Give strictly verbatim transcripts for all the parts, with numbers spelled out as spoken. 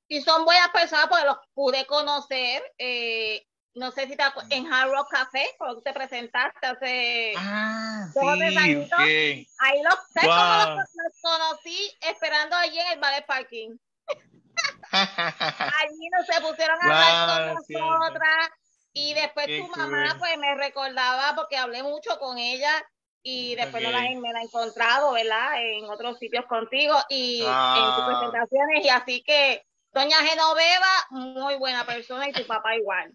Y son buenas personas porque los pude conocer. Eh, no sé si te acuerdas, en Hard Rock Café, cuando tú te presentaste hace Ah, dos o tres sí, añitos. ok. Ahí los, ¿sabes cómo los, Wow. los conocí? Esperando allí en el ballet parking. Allí nos se pusieron a hablar con Wow, cierto. nosotras y después tu Qué mamá cool. pues me recordaba porque hablé mucho con ella y después no la, Ok. me la he encontrado, ¿verdad? En otros sitios contigo y en tus Ah, presentaciones y así que doña Genoveva, muy buena persona y tu papá igual.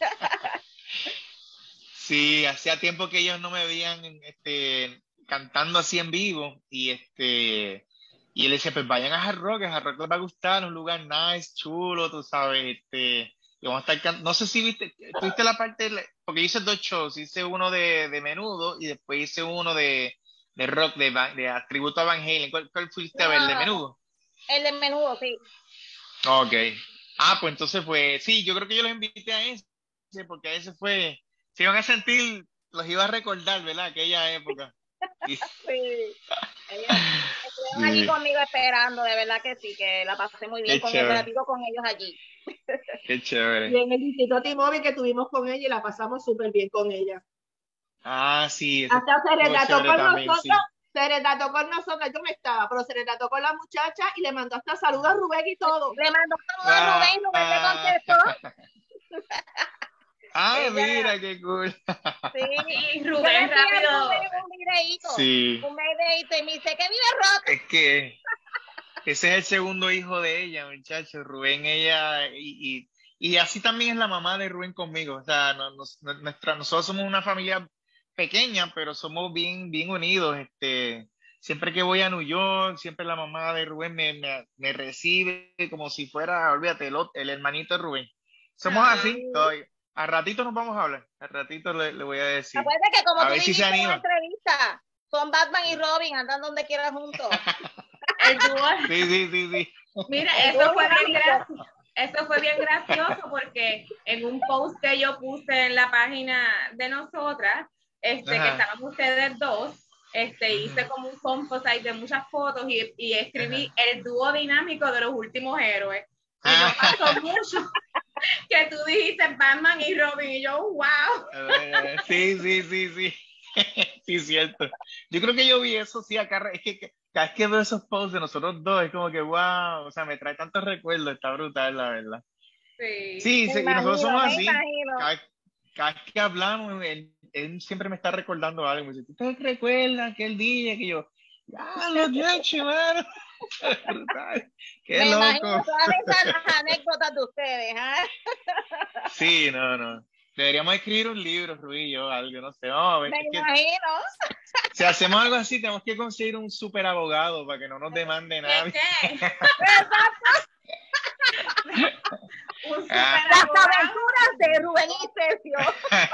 sí, hacía tiempo que ellos no me veían este, cantando así en vivo y este y él decía, pues vayan a Hard Rock, a Hard Rock les va a gustar, un lugar nice, chulo, tú sabes, este, y vamos a estar can- no sé si viste, tuviste la parte, de- porque yo hice dos shows, hice uno de, de Menudo y después hice uno de, de rock, de, Van- de, a tributo a Van Halen. ¿Cuál, cuál fuiste a ver, el de No, Menudo? el de menudo, sí. Ok. Ah, pues entonces pues, sí, yo creo que yo los invité a ese, porque a ese fue, se iban a sentir, los iba a recordar, ¿verdad? Aquella época. Y- Sí. Ellos estuvieron allí sí, conmigo esperando, de verdad que sí, que la pasé muy bien qué con el chévere, ratito con ellos allí. qué Y chévere. en el Instituto T-Mobile que tuvimos con ella y la pasamos súper bien con ella. Ah, sí, eso Hasta se estuvo retrató chévere con también, nosotros, sí. se retrató con nosotros, yo no estaba, pero se retrató con la muchacha y le mandó hasta saludos a Rubén y todo. Le mandó un saludo a Rubén y Rubén le Ah, contestó. ay, Ella, mira, qué cool. sí. Sí, Y yo le Rubén envié a rápido. Rubén un videíto, Sí, un videíto y me dice que vive roto. es que ese es el segundo hijo de ella, muchachos. Rubén, ella, y, y, y así también es la mamá de Rubén conmigo. O sea, no- nos- no- nuestra, nosotros somos una familia pequeña, pero somos bien, bien unidos. Este, siempre que voy a New York, siempre la mamá de Rubén me, me, me recibe como si fuera, olvídate, el, ot- el hermanito de Rubén. Somos Ah, así, Sí. todavía. A ratito nos vamos a hablar. A ratito le, le voy a decir. Acuérdate que como A tú ver si se dijiste en la anima. entrevista, son Batman y Robin, andan donde quieran juntos. el dúo. Sí, sí, sí, sí. Mira, El dúo eso fue bien dinámico. gracioso. Eso fue bien gracioso porque en un post que yo puse en la página de nosotras, este, que Ajá. estaban ustedes dos, este, hice Ujú. como un composite de muchas fotos y, y escribí Ajá. el dúo dinámico de los últimos héroes. Y no pasó Ah, mucho que tú dijiste Batman y Robin y yo, wow. a ver, a ver. Sí, sí, sí, sí. Sí, cierto. Yo creo que yo vi eso, sí, acá. Es que que- cada vez que veo esos posts de nosotros dos, es como que, wow, o sea, me trae tantos recuerdos, está brutal, la verdad. Sí. Sí, Me sí, y nosotros imagino, somos me así. imagino. Cada, cada vez que hablamos, él, él siempre me está recordando algo. Me dice, ¿tú te recuerdas aquel día que yo, ya, lo he mano? Brutal. Qué Me imagino loco. todas esas anécdotas de ustedes, ¿ah? Sí, no, no. Deberíamos escribir un libro, Rubí y yo, algo, no sé. No, a ver, Me es que imagino. si hacemos algo así, tenemos que conseguir un super abogado para que no nos demande ¿Qué nadie. qué? Un Ah. super Las abogado. aventuras de Rubén y Sergio.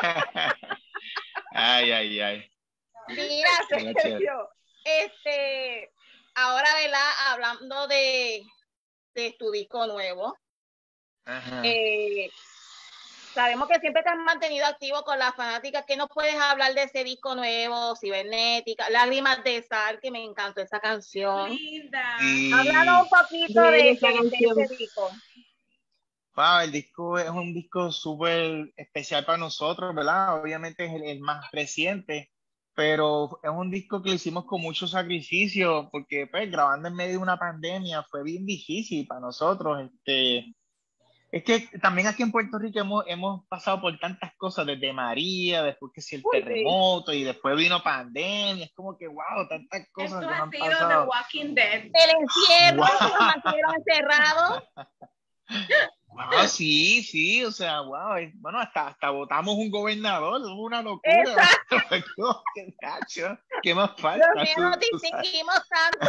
Ay, ay, ay. Mira, Sería chévere. Sergio, este, ahora, ¿verdad? Hablando de, de tu disco nuevo, Ajá. eh, sabemos que siempre te has mantenido activo con las fanáticas. ¿Qué nos puedes hablar de ese disco nuevo, Cibernética, Lágrimas de Sal, que me encantó esa canción? Linda. Háblanos Y un poquito Bella de, esa de, de canción. ese disco. wow, el disco es un disco súper especial para nosotros, ¿verdad? Obviamente es el, el más reciente, pero es un disco que lo hicimos con mucho sacrificio, porque pues grabando en medio de una pandemia fue bien difícil para nosotros. Este, es que también aquí en Puerto Rico hemos, hemos pasado por tantas cosas, desde María, después que si el Uy, sí. terremoto, y después vino pandemia, es como que wow, tantas cosas Esto que nos ha han sido The pasado. Walking Dead. El encierro, que nos Wow. mantuvieron encerrados. Wow, sí, sí, o sea, wow, es- bueno, hasta, hasta votamos un gobernador, es una locura. Exacto. ¿Qué gacho? ¿Qué más Dios falta? mío, nos Tú, tú sabes. distinguimos tanto.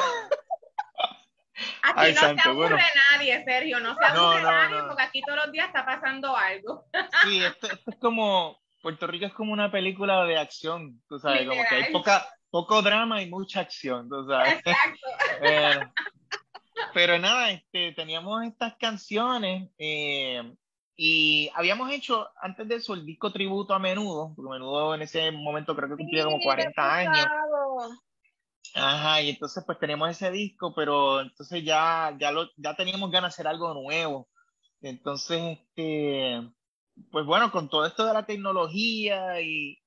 Aquí Ay, no se santo, aburre bueno, nadie, Sergio, no se no, aburre no, nadie no. porque aquí todos los días está pasando algo. Sí, esto, esto es como, Puerto Rico es como una película de acción, tú sabes, como que hay Literal. poca, poco drama y mucha acción, tú sabes. Exacto. Pero, pero nada, este, teníamos estas canciones eh, y habíamos hecho antes de eso el disco tributo a Menudo, porque Menudo en ese momento creo que Sí, cumplía como lo he cuarenta años. escuchado. Ajá, y entonces pues tenemos ese disco, pero entonces ya, ya, lo, ya teníamos ganas de hacer algo nuevo. Entonces, este, pues bueno, con todo esto de la tecnología y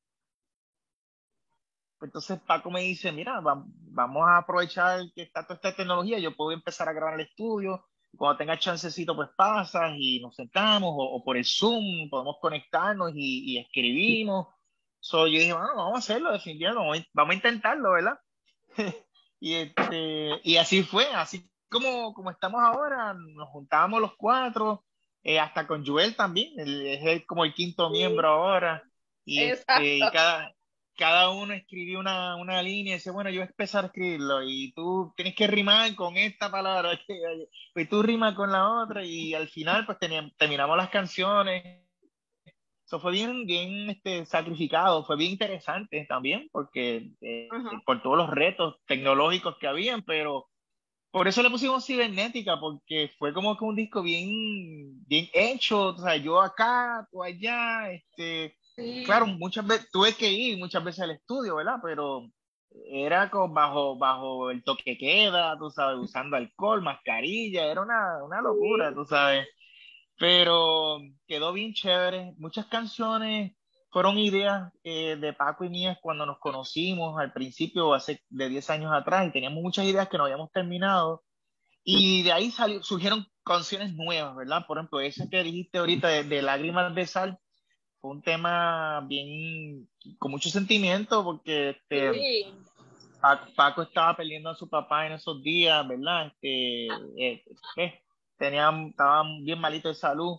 pues, entonces Paco me dice, mira, va- vamos a aprovechar que está toda esta tecnología, yo puedo empezar a grabar en el estudio, cuando tenga chancecito pues pasas y nos sentamos o, o por el Zoom podemos conectarnos y, y escribimos. So, yo dije, bueno, vamos a hacerlo, definitivamente, vamos, a vamos a intentarlo, ¿verdad? Y, este, y así fue, así como, como estamos ahora, nos juntábamos los cuatro, eh, hasta con Joel también, él es el- como el quinto miembro ahora, y, este, y Exacto. cada, cada uno escribió una, una línea y dice, bueno, yo voy a empezar a escribirlo, y tú tienes que rimar con esta palabra, y tú rimas con la otra, y al final pues teníamos- terminamos las canciones. Eso fue bien, bien este, sacrificado, fue bien interesante también, porque eh, Ajá. por todos los retos tecnológicos que habían, pero por eso le pusimos cibernética, porque fue como que un disco bien, bien hecho, o sea, yo acá, tú allá, este, claro, Sí. muchas veces tuve que ir muchas veces al estudio, ¿verdad? Pero era con, bajo, bajo el toque de queda, tú sabes, usando alcohol, mascarilla, era una, una locura, tú sabes, pero quedó bien chévere. Muchas canciones fueron ideas eh, de Paco y mías cuando nos conocimos al principio, hace de diez años atrás, y teníamos muchas ideas que no habíamos terminado. Y de ahí salió, surgieron canciones nuevas, ¿verdad? Por ejemplo, esa que dijiste ahorita de, de Lágrimas de Sal, fue un tema bien, con mucho sentimiento, porque este, Sí. Pa- Paco estaba perdiendo a su papá en esos días, ¿verdad? Este, eh, eh, tenía, estaba bien malito de salud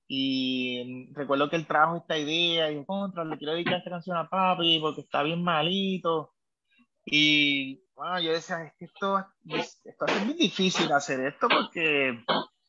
y recuerdo que él trajo esta idea y dijo, contra, le quiero dedicar esta canción a papi porque está bien malito. Y bueno, yo decía, es que esto, es- esto es muy difícil hacer esto porque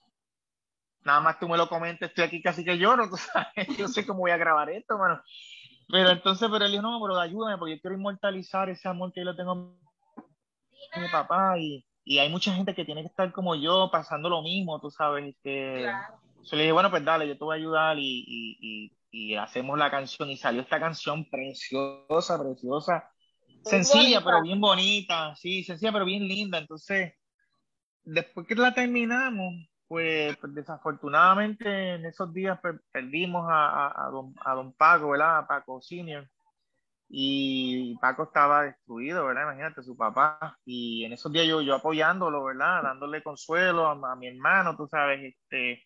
nada más tú me lo comentas, estoy aquí casi que lloro, tú sabes, yo sé cómo voy a grabar esto, mano. Pero entonces, pero él dijo, no, pero ayúdame porque yo quiero inmortalizar ese amor que yo le tengo mi papá y, y hay mucha gente que tiene que estar como yo pasando lo mismo, tú sabes, que Claro. yo le dije, bueno, pues dale, yo te voy a ayudar y, y, y, y hacemos la canción y salió esta canción preciosa, preciosa, Muy sencilla bonita. pero bien bonita, sí, sencilla pero bien linda, entonces después que la terminamos, pues, pues, desafortunadamente en esos días per- perdimos a, a, a don, a don Paco, ¿verdad? A Paco Senior. Y Paco estaba destruido, ¿verdad? Imagínate, su papá. Y en esos días yo, yo apoyándolo, ¿verdad? Dándole consuelo a, a mi hermano, tú sabes. Este,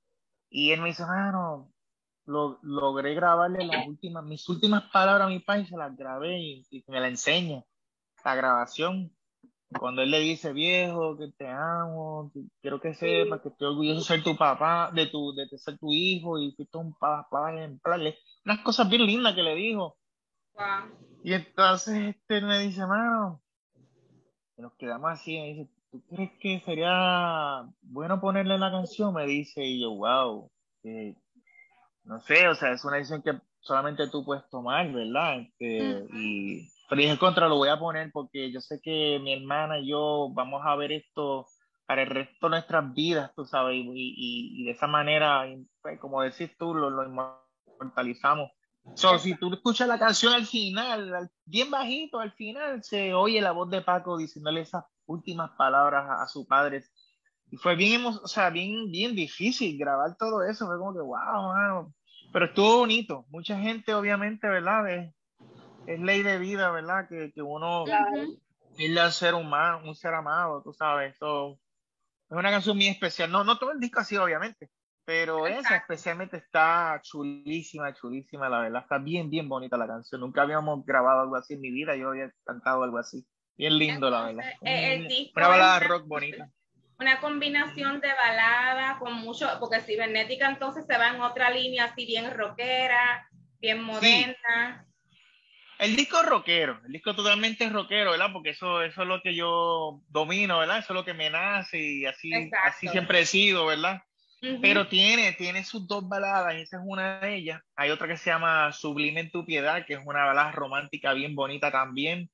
y él me dice, hermano, lo, logré grabarle las últimas, mis últimas palabras a mi padre y se las grabé y, y me la enseña, la grabación. Cuando él le dice, viejo, que te amo, que quiero que sepas que estoy orgulloso de ser tu papá, de tu, de, de ser tu hijo y fuiste un papá ejemplar. Unas cosas bien lindas que le dijo. Wow. Y entonces este me dice, mano, y nos quedamos así, me dice, ¿tú crees que sería bueno ponerle la canción? Me dice, y yo, wow, eh, no sé, o sea, es una decisión que solamente tú puedes tomar, ¿verdad? Este, Ujú. y, pero dije, contra, lo voy a poner porque yo sé que mi hermana y yo vamos a ver esto para el resto de nuestras vidas, tú sabes, y, y, y de esa manera, y, pues, como decís tú, lo, lo inmortalizamos. So, si tú Exacto. escuchas la canción al final, al- bien bajito, al final se oye la voz de Paco diciéndole esas últimas palabras a, a su padre. Y fue bien, emo- o sea, bien, bien difícil grabar todo eso. Fue como que, wow, mano. Pero estuvo bonito. Mucha gente, obviamente, ¿verdad? Es, es ley de vida, ¿verdad? Que, que uno Claro. Ujú. irle al ser humano, un ser amado, tú sabes. So, es una canción muy especial. No, no todo el disco así, obviamente. Pero esa Exacto. especialmente está chulísima, chulísima, la verdad. Está bien, bien bonita la canción. Nunca habíamos grabado algo así en mi vida. Yo había cantado algo así. Bien lindo, la verdad. Entonces, eh, el Un- una disco es balada una, rock bonita. una combinación de balada con mucho, porque cibernética entonces se va en otra línea así bien rockera, bien Sí, moderna. el disco es rockero, el disco totalmente es rockero, ¿verdad? Porque eso, eso es lo que yo domino, ¿verdad? Eso es lo que me nace y así, así Exacto. siempre he sido, ¿verdad? Ujú. Pero tiene, tiene sus dos baladas, y esa es una de ellas. Hay otra que se llama Sublime en tu piedad, que es una balada romántica bien bonita también.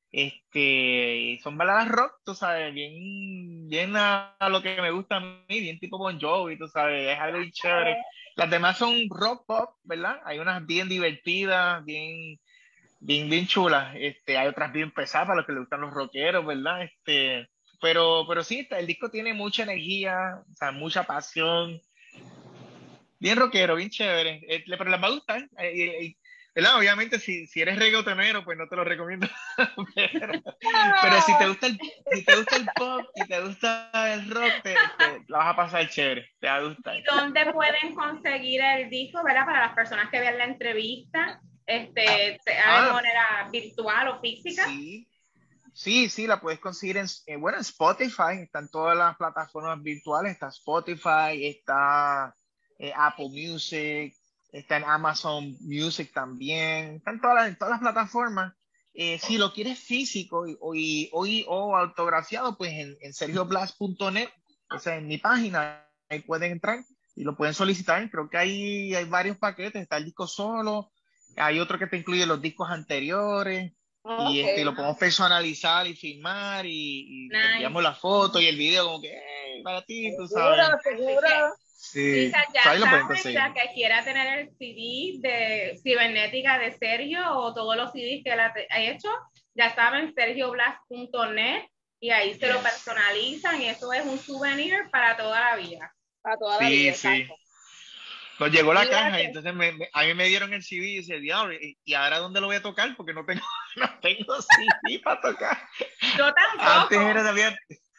Este, son baladas rock, tú sabes, bien, bien a, a lo que me gusta a mí, bien tipo Bon Jovi, tú sabes, es algo bien chévere. Las demás son rock pop, ¿verdad? Hay unas bien divertidas, bien bien, bien chulas. Este, hay otras bien pesadas para los que les gustan los rockeros, ¿verdad? Este, pero, pero sí, el disco tiene mucha energía, o sea, mucha pasión. Bien rockero, bien chévere. Eh, le- pero les va a gustar. Eh, y- y- ¿verdad? Obviamente, si, si eres reggaetonero, pues no te lo recomiendo. Pero, pero si te gusta el, si te gusta el pop y te gusta el rock, te, te la vas a pasar chévere. Te va a gustar. ¿Y dónde pueden conseguir el disco, verdad? Para las personas que vean la entrevista, este, sea de Ah, manera virtual o física. sí. Sí, sí, la puedes conseguir en, eh, bueno, en Spotify, están todas las plataformas virtuales, está Spotify, está eh, Apple Music, está en Amazon Music también, están todas las, en todas las plataformas. Eh, si lo quieres físico y, o, y- o, y- o autografiado, pues en, en sergio blas punto net, esa es mi página, ahí pueden entrar y lo pueden solicitar. Creo que hay, hay varios paquetes, está el disco solo, hay otro que te incluye los discos anteriores y Ok. este lo podemos personalizar y filmar y, y enviamos Nice. la foto y el video como que "Hey, para ti, tú Seguro, sabes". seguro. Sí, Quizás so, ahí ya lo pueden saben, conseguir. la que quiera tener el C D de cibernética de Sergio o todos los C Ds que él ha ha hecho, ya saben, sergio blas punto net y ahí se lo Yes. personalizan y eso es un souvenir para toda la vida. Para toda la Sí, vida, sí. exacto. Nos llegó la Mira caja y que- entonces me- me- a mí me dieron el C D y dice, diablo, ¿y, y ahora dónde lo voy a tocar? Porque no tengo, no tengo C D para tocar. Yo Antes tampoco. era de había...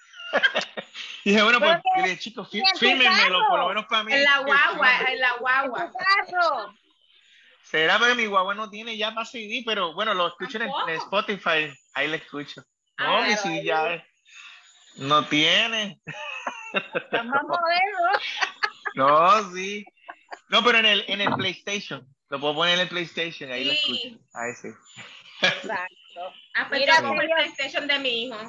Y dije, bueno, Pero pues, que- yo le dije, chicos, fí- y en tu fírmenmelo, por lo carro. menos para mí. En la que guagua, fírmame. en la En tu guagua. carro. Será porque mi guagua no tiene ya para C D, pero bueno, lo escucho en, el- en Tampoco. Spotify, ahí lo escucho. Ah, No, mi Claro, C D ahí ya no tiene. estás más moderno. No, sí. No, pero en el, en el PlayStation. Lo puedo poner en el PlayStation, ahí lo escucho. Sí. Ahí sí. Exacto. Ah, pues Mira, yo cojo el Sergio, PlayStation de mi hijo.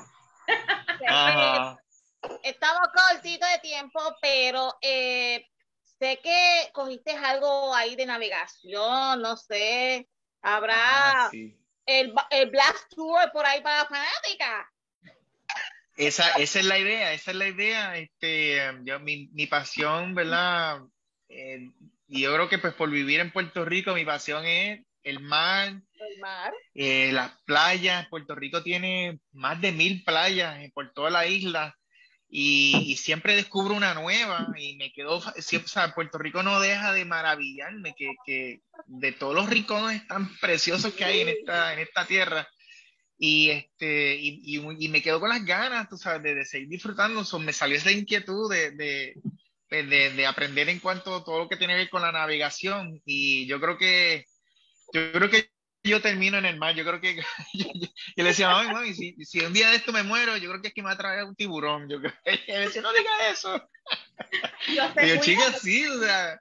Ajá. estamos cortitos de tiempo, pero eh, sé que cogiste algo ahí de navegación, no sé, Ah, habrá sí. el, ba- el Blast Tour por ahí para la fanática. Esa, esa es la idea, esa es la idea. Este, yo, mi, mi pasión, ¿verdad? Eh, y yo creo que pues por vivir en Puerto Rico, mi pasión es el mar, El mar. eh, las playas. Puerto Rico tiene más de mil playas eh, por toda la isla y, y siempre descubro una nueva y me quedo, fa- siempre, o sea, Puerto Rico no deja de maravillarme que, que de todos los rincones tan preciosos que hay en esta, en esta tierra. Y, este, y, y, y me quedo con las ganas, tú sabes, de, de seguir disfrutando. So, me salió esa inquietud de, de, de, de- de aprender en cuanto a todo lo que tiene que ver con la navegación. Y yo creo que, yo creo que yo termino en el mar. Yo creo que yo, yo- yo le decía, mami, mami, si, si un día de esto me muero, yo creo que es que me va a traer un tiburón. Yo creo que ella decía, no digas eso. Yo Y te yo, cuido. chica, sí, o sea.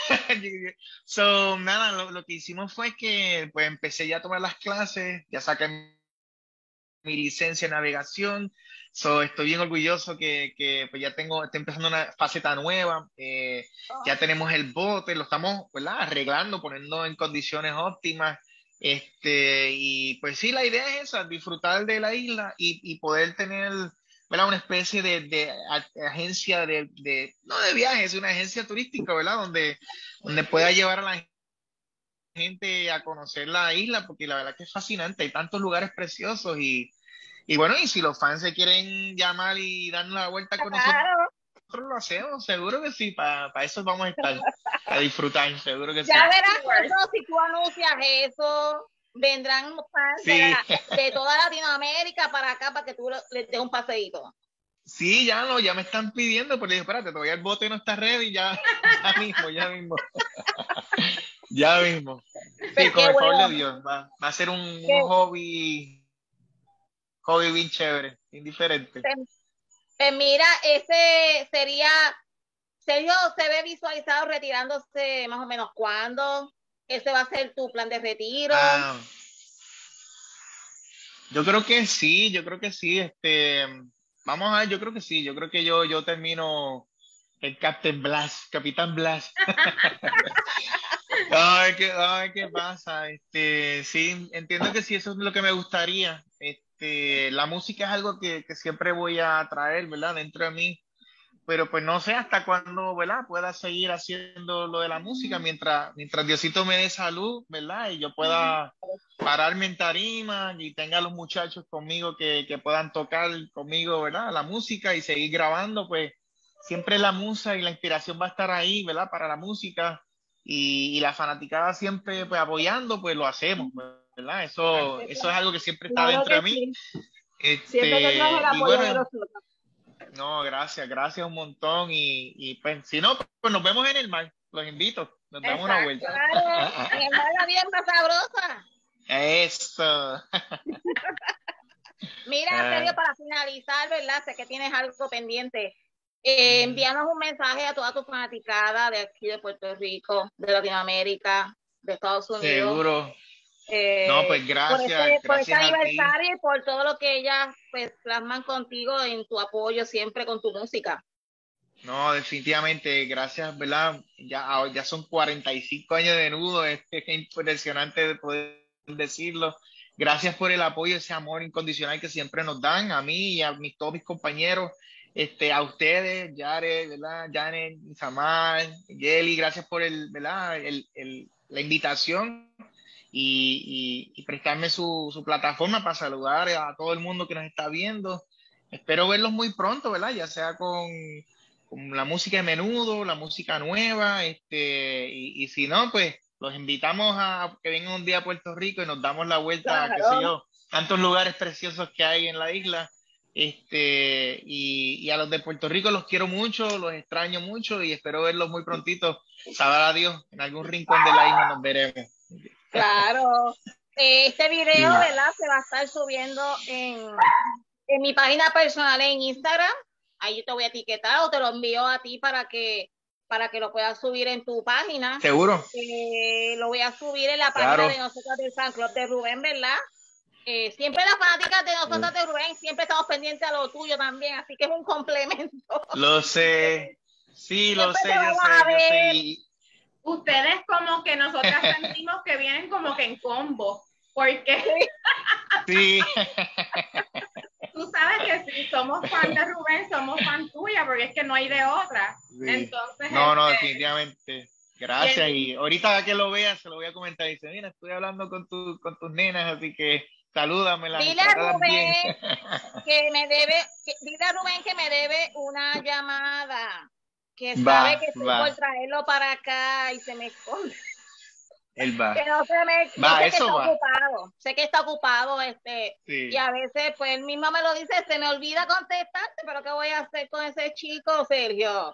So, nada, lo, lo que hicimos fue que pues empecé ya a tomar las clases, ya saqué mi licencia de navegación. So, estoy bien orgulloso que, que pues ya tengo, estoy empezando una faceta nueva. Eh, ya tenemos el bote, lo estamos, ¿verdad? Arreglando, poniendo en condiciones óptimas. Este, y pues sí, la idea es esa, disfrutar de la isla y, y poder tener, ¿verdad? Una especie de, de a- agencia de, de, no de viajes, una agencia turística, ¿verdad? Donde, donde pueda llevar a la gente a conocer la isla, porque la verdad que es fascinante, hay tantos lugares preciosos y, y bueno, y si los fans se quieren llamar y darnos la vuelta con nosotros, Claro. nosotros lo hacemos, seguro que sí, para eso vamos a estar, a disfrutar, seguro que sí. Ya verás Tours. eso, si tú anuncias eso, vendrán fans de, Sí, la- de toda Latinoamérica para acá para que tú le- les des un paseíto. sí, ya no, ya me están pidiendo, pero le dije, espérate, todavía el bote no está ready, ya, ya mismo, ya mismo. Ya mismo. Sí, Pues con qué el favor bueno. de Dios, va, va a ser un, un Qué- hobby, hobby bien chévere, indiferente. Pues, pues mira, ese sería, Sergio se ve visualizado retirándose más o menos cuándo. Ese va a ser tu plan de retiro. Ah, yo creo que sí, yo creo que sí, este, vamos a ver, yo creo que sí, yo creo que yo, yo termino el Captain Blast, Capitán Blast. Ay, qué, ay, qué pasa, este, sí, entiendo que sí, eso es lo que me gustaría, este, la música es algo que, que siempre voy a traer, ¿verdad? Dentro de mí, pero pues no sé hasta cuándo, ¿verdad? Pueda seguir haciendo lo de la música mientras, mientras Diosito me dé salud, ¿verdad? Y yo pueda pararme en tarima y tenga a los muchachos conmigo que, que puedan tocar conmigo, ¿verdad? La música y seguir grabando, pues siempre la musa y la inspiración va a estar ahí, ¿verdad? Para la música y, y la fanaticada siempre pues apoyando, pues lo hacemos, ¿verdad? Eso, eso es algo que siempre está Claro dentro de que mí. sí. Este, Siempre tendrás el y apoyo bueno, de nosotros. no, gracias, gracias un montón. Y, y pues, si no, pues nos vemos en el mar. Los invito, nos damos una Exacto. vuelta. Claro, en el mar la vida es más sabrosa. Eso. Mira, Ah. Sergio, para finalizar, ¿verdad? Sé que tienes algo pendiente. Eh, Mm. envíanos un mensaje a toda tu fanaticada de aquí de Puerto Rico, de Latinoamérica, de Estados Unidos. Seguro. Eh, No, pues por gracias, este, por este gracias a ti. aniversario y por todo lo que ellas pues plasman contigo en tu apoyo siempre con tu música. No, definitivamente, gracias, ¿verdad? Ya, ah, ya son cuarenta y cinco años de nudo, es, es impresionante de poder decirlo. Gracias por el apoyo, ese amor incondicional que siempre nos dan, a mí y a mis, todos mis compañeros, este, a ustedes, Jared, ¿verdad? Janet, Samar, Yeli, gracias por el, ¿verdad? El, el, la invitación y, y, y prestarme su, su plataforma para saludar a todo el mundo que nos está viendo. Espero verlos muy pronto, ¿verdad? Ya sea con con la música de menudo, la música nueva, este, y, y si no, pues los invitamos a que vengan un día a Puerto Rico y nos damos la vuelta, Claro. qué sé yo, tantos lugares preciosos que hay en la isla, este, y, y a los de Puerto Rico los quiero mucho, los extraño mucho y espero verlos muy prontito, sabrá Dios, en algún rincón de la isla nos veremos. Claro. Eh, Este video, ¿verdad? Se va a estar subiendo en, en mi página personal en Instagram. Ahí yo te voy a etiquetar o te lo envío a ti para que, para que lo puedas subir en tu página. ¿Seguro? Eh, lo voy a subir en la página Claro. de nosotros del fan club de Rubén, ¿verdad? Eh, siempre las fanáticas de nosotros de Rubén, siempre estamos pendientes a lo tuyo también, así que es un complemento. Lo sé, sí, lo Siempre sé, te yo vamos sé, a yo sé. ver. y- Ustedes como que nosotras sentimos que vienen como que en combo, porque Sí. tú sabes que si somos fan de Rubén, somos fan tuya, porque es que no hay de otra. Sí. Entonces, No, no, este, definitivamente. Gracias. Bien. Y ahorita que lo veas, se lo voy a comentar. Dice, mira, estoy hablando con, tu, con tus nenas, así que salúdamelas y Dile a trátalas bien. Rubén que me debe, que, dile a Rubén que me debe una llamada, que Va, sabe que estoy va. por traerlo para acá y se me esconde. Él va. Que no se me, yo Va, sé que eso está va. ocupado, sé que está ocupado, este, Sí. y a veces pues él mismo me lo dice, se me olvida contestarte, pero ¿qué voy a hacer con ese chico, Sergio?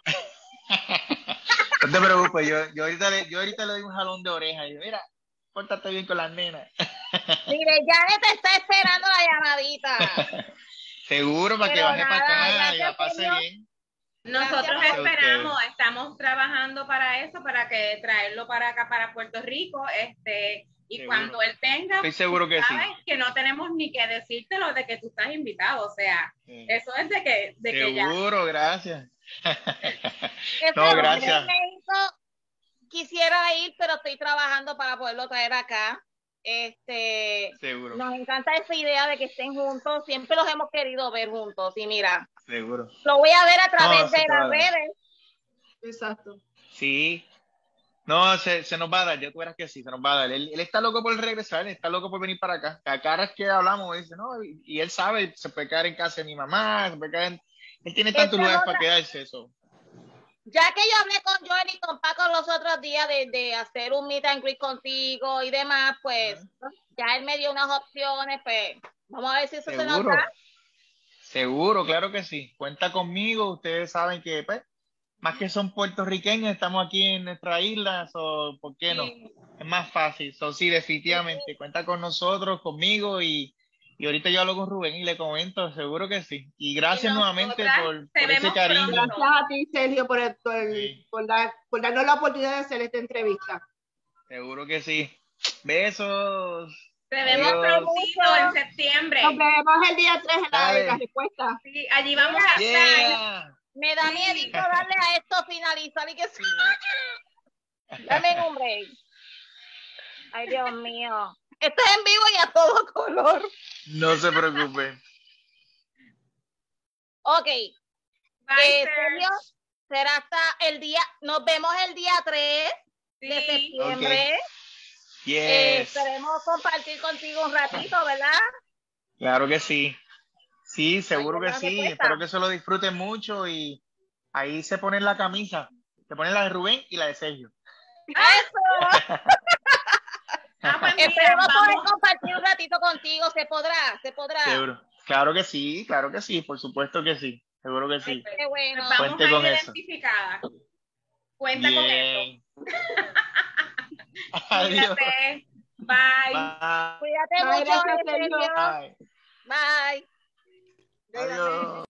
No te preocupes, yo, yo, ahorita le, yo ahorita le doy un jalón de oreja y digo, mira, pórtate bien con las nenas. Mire, Janet te está esperando la llamadita. Seguro, para que Pero baje nada, para acá y gracias, la pase Sergio. bien. nosotros Gracias a esperamos, ustedes. estamos trabajando para eso, para que traerlo para acá, para Puerto Rico, este, y Seguro. cuando él tenga, Estoy seguro que sí. sabes que no tenemos ni que decírtelo de que tú estás invitado, o sea, Sí. eso es de que, de que ya. Seguro, gracias. Ese No, Rubén gracias. México quisiera ir, pero estoy trabajando para poderlo traer acá. Este, Seguro, nos encanta esa idea de que estén juntos, siempre los hemos querido ver juntos. Y mira, seguro. lo voy a ver a través No, se de te va a las dar. redes. Exacto. Sí. No, se, se nos va a dar, ya tú verás que sí, se nos va a dar. Él, él está loco por regresar, él está loco por venir para acá. A caras que hablamos, dice, no, y, y él sabe, se puede quedar en casa de mi mamá, se puede quedar en... Él tiene Esa tantos es lugares otra- para quedarse, eso. Ya que yo hablé con Joel y con Paco los otros días de, de hacer un meet and greet contigo y demás, pues ya él me dio unas opciones, pues vamos a ver si eso se nos Seguro. da. Seguro, claro que sí. Cuenta conmigo, ustedes saben que, pues, más que son puertorriqueños, estamos aquí en nuestra isla, so, ¿por qué no? Sí. Es más fácil. So, sí, definitivamente, cuenta con nosotros, conmigo, y, y ahorita yo hablo con Rubén y le comento, seguro que sí. Y gracias Y nuevamente nosotras por, te por ese vemos cariño. pronto. Gracias a ti, Sergio, por, el- por, el- Sí. por dar, por darnos la oportunidad de hacer esta entrevista. Seguro que sí. Besos. Te vemos Adiós. prontito en septiembre. Nos vemos el día tres en la, Dale. en la respuesta. Sí, allí vamos Mira. a estar. Yeah. Me da Sí. miedo darle a esto finalizar y que se vaya. Dame un break. Ay, Dios mío. Esto es en vivo y a todo color. No se preocupe. Ok. Bye, Eh, Ser. Sergio, será hasta el día, nos vemos el día tres de Sí. septiembre. Yes. Eh, esperemos compartir contigo un ratito, ¿verdad? Claro que sí. Sí, seguro Ay, que no te sí. cuesta. Espero que se lo disfruten mucho y ahí se ponen la camisa. Se ponen la de Rubén y la de Sergio. Eso. Ah, pues mira, Esperemos poder vamos. compartir un ratito contigo. Se podrá, se podrá. Seguro. Claro que sí, claro que sí, por supuesto que sí. Seguro que sí. Qué bueno. Pues vamos Cuente a con ir eso. identificadas. Cuenta con eso. Bien. Adiós. Cuídate. Bye. Bye. Cuídate Bye, mucho, gracias, Sergio. Sergio. Bye. Bye. Adiós.